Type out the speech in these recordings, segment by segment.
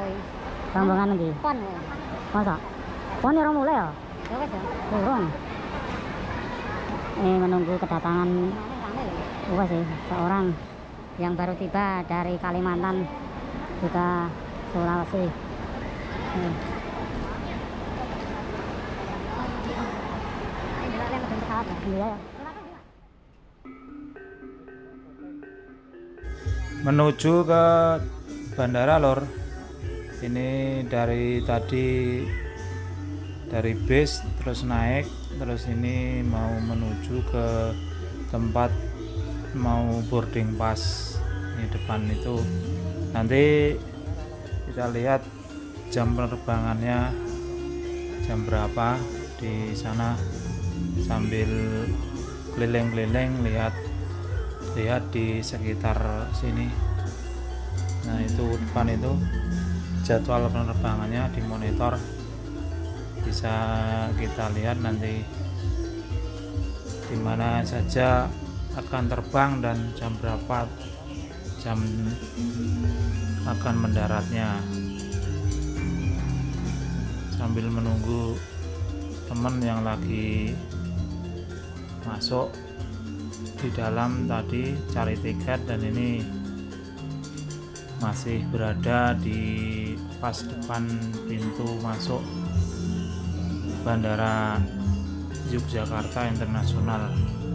Rombongan nanti. Pon. Masa? Pon orang mulai ya? Ya wes ya. Burung. Ini menunggu kedatangan bukan sih seorang yang baru tiba dari Kalimantan juga Sulawesi. Menuju ke bandara lor. Ini dari tadi dari bis terus naik, terus ini mau menuju ke tempat mau boarding pass. Ini depan itu nanti kita lihat jam penerbangannya jam berapa di sana sambil keliling-keliling lihat di sekitar sini. Nah itu depan itu jadwal penerbangannya di monitor, bisa kita lihat nanti di mana saja akan terbang dan jam berapa jam akan mendaratnya, sambil menunggu teman yang lagi masuk di dalam tadi cari tiket, dan ini masih berada di pas depan pintu masuk Bandara Yogyakarta Internasional,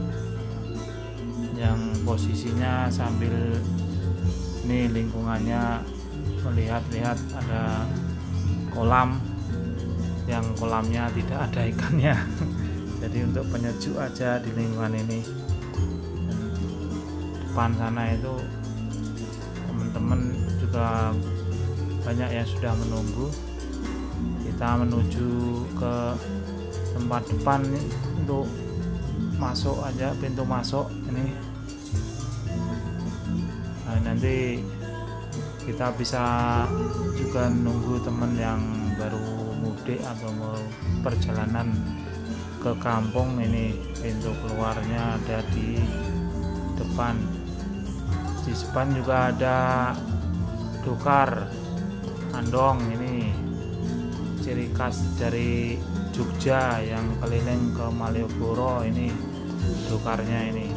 yang posisinya sambil ini lingkungannya melihat-lihat ada kolam, yang kolamnya tidak ada ikannya jadi untuk penyejuk aja di lingkungan ini. Dan depan sana itu teman-teman juga banyak yang sudah menunggu. Kita menuju ke tempat depan untuk masuk aja, pintu masuk ini. Nah, nanti kita bisa juga nunggu teman yang baru mudik atau mau perjalanan ke kampung. Ini pintu keluarnya ada di depan. Di depan juga ada dokar andong, ini ciri khas dari Jogja yang keliling ke Malioboro. Ini dokarnya, ini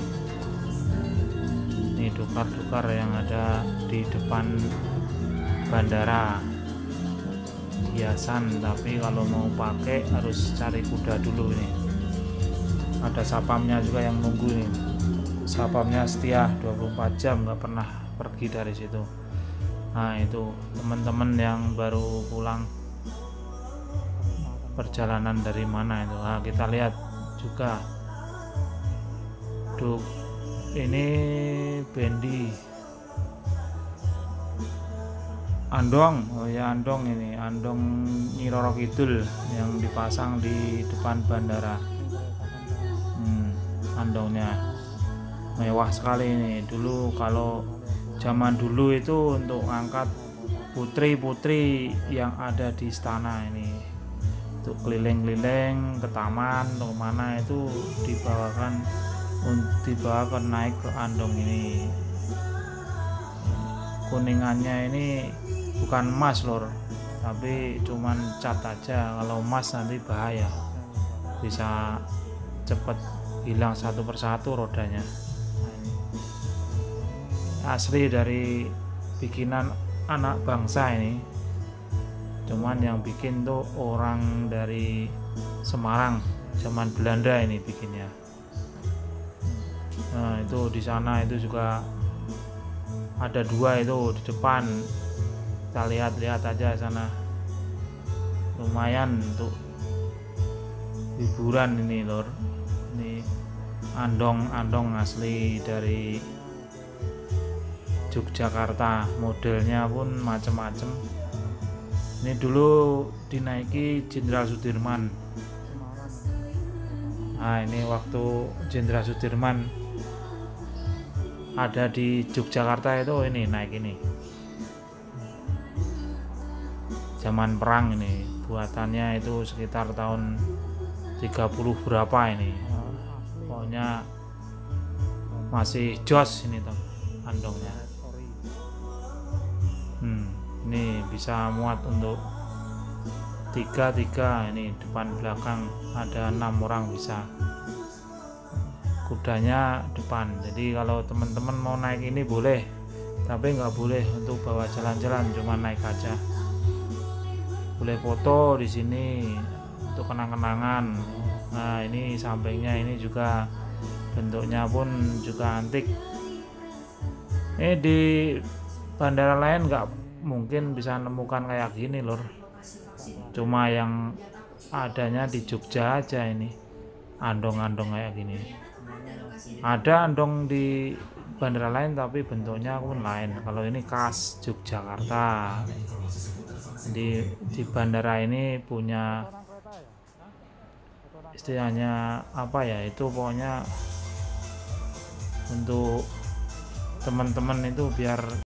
dokar-dokar yang ada di depan bandara, hiasan, tapi kalau mau pakai harus cari kuda dulu. Ini ada sapamnya juga yang nunggu nih, sapamnya setia 24 jam nggak pernah pergi dari situ. Nah itu teman-teman yang baru pulang perjalanan dari mana itu. Nah, kita lihat juga ini bendi andong. Oh ya, andong, ini andong Nyi Roro Kidul yang dipasang di depan bandara. Andongnya mewah sekali ini. Dulu kalau zaman dulu itu untuk angkat putri-putri yang ada di istana ini, untuk keliling-keliling ke taman atau mana itu dibawakan naik ke andong ini. Kuningannya ini bukan emas lor, tapi cuman cat aja. Kalau emas nanti bahaya, bisa cepet hilang satu persatu rodanya. Asli dari bikinan anak bangsa ini, cuman yang bikin tuh orang dari Semarang zaman Belanda ini bikinnya. Nah itu di sana itu juga ada dua itu di depan, kita lihat-lihat aja sana, lumayan untuk hiburan ini lor. Ini andong-andong asli dari Yogyakarta, modelnya pun macem-macem. Ini dulu dinaiki Jenderal Sudirman. Nah ini waktu Jenderal Sudirman ada di Yogyakarta itu, ini naik ini zaman perang. Ini buatannya itu sekitar tahun 30 berapa ini. Pokoknya masih jos ini tuh andongnya. Ini bisa muat untuk tiga ini depan belakang ada 6 orang bisa. Kudanya depan, jadi kalau teman-teman mau naik ini boleh, tapi nggak boleh untuk bawa jalan-jalan, cuma naik aja. Boleh foto di sini untuk kenang-kenangan. Nah ini sampingnya ini juga bentuknya pun juga antik. Ini di bandara lain nggak mungkin bisa nemukan kayak gini lor, cuma yang adanya di Jogja aja ini andong-andong kayak gini. Ada andong di bandara lain tapi bentuknya pun lain. Kalau ini khas Yogyakarta. Di bandara ini punya istilahnya apa ya, itu pokoknya untuk teman-teman itu biar